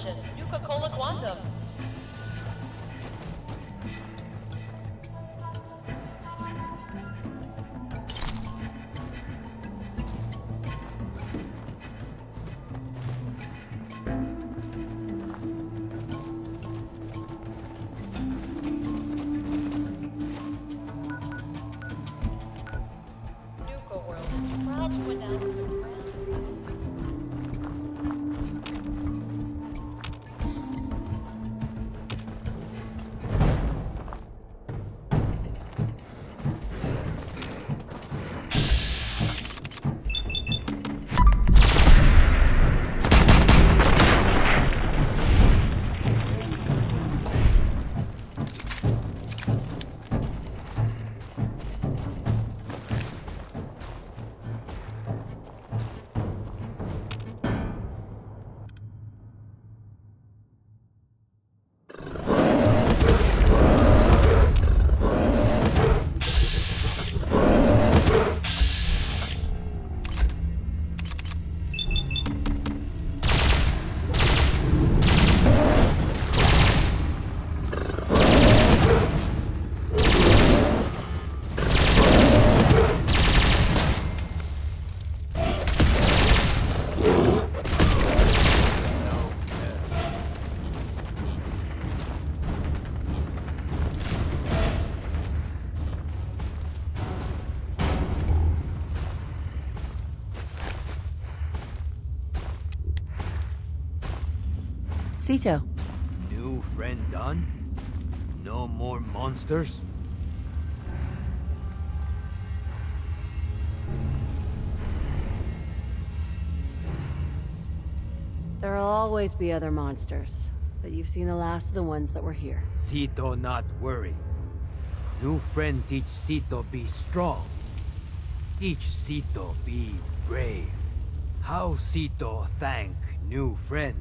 Legend, Nuka-Cola Quantum. Nuka World is proud to announce the grand... Sito. New friend done? No more monsters? There'll always be other monsters, but you've seen the last of the ones that were here. Sito not worry. New friend teach Sito be strong. Teach Sito be brave. How Sito thank new friend?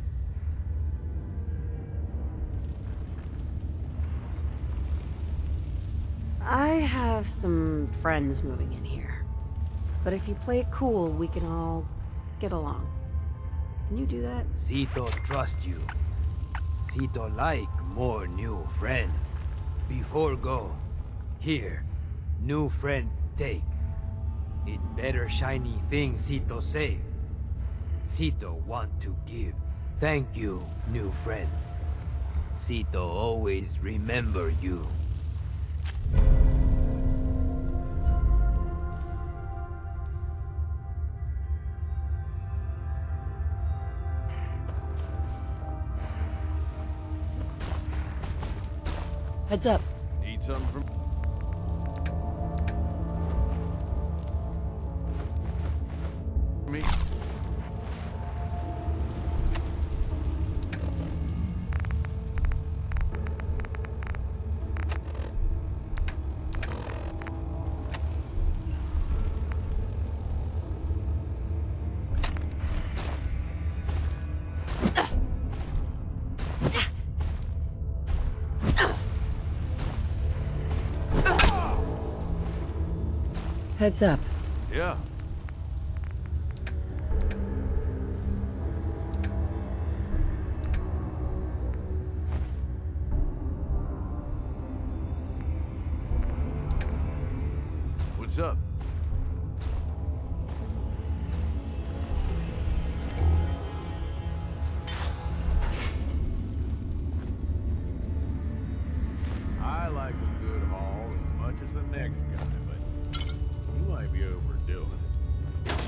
I have some friends moving in here. But if you play it cool, we can all get along. Can you do that? Sito trust you. Sito like more new friends. Before go, here, new friend take. It better shiny thing Sito say. Sito want to give. Thank you, new friend. Sito always remember you. Heads up. Need something from... me? Heads up. Yeah. What's up? I like a good haul as much as the next guy, but you might be overdoing it.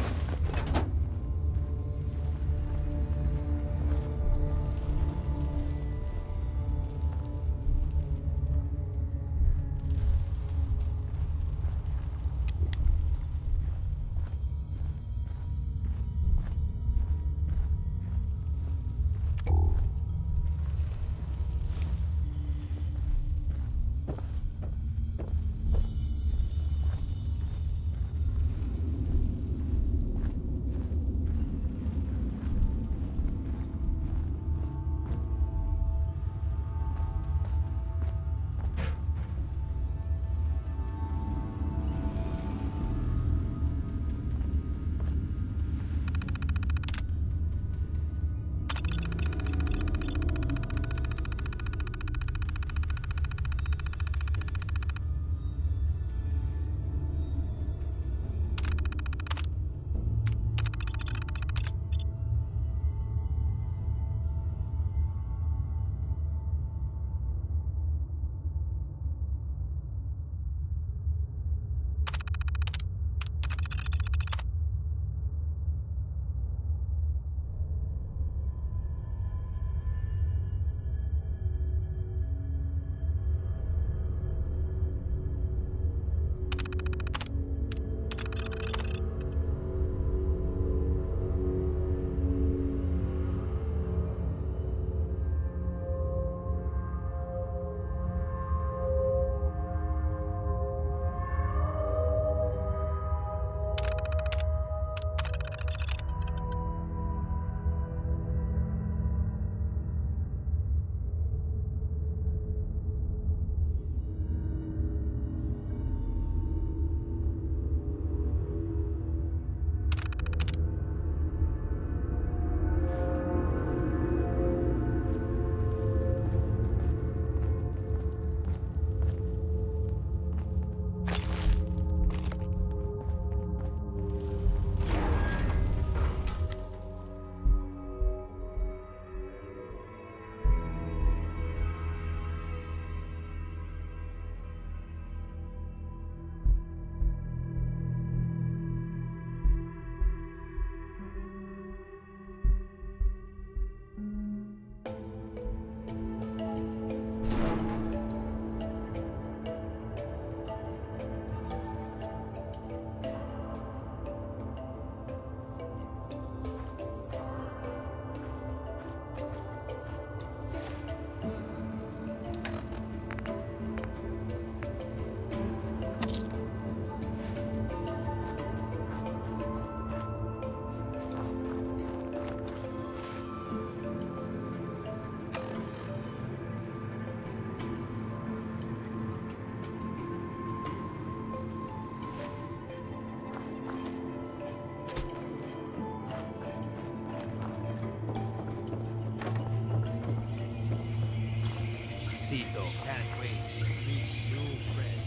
Cito can't wait to meet new friends.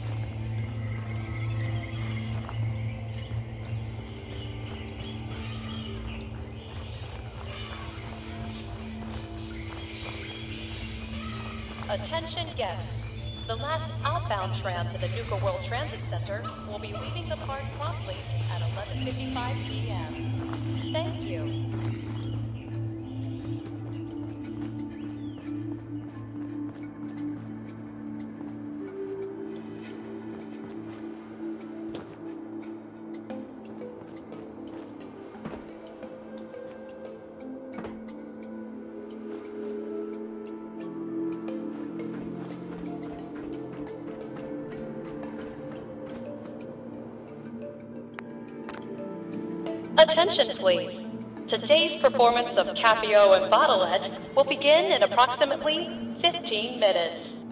Attention guests. The last outbound tram to the Nuka World Transit Center will be leaving the park promptly at 11:55 p.m. Thank you. Attention please. Today's performance of Capio and Bottlette will begin in approximately 15 minutes.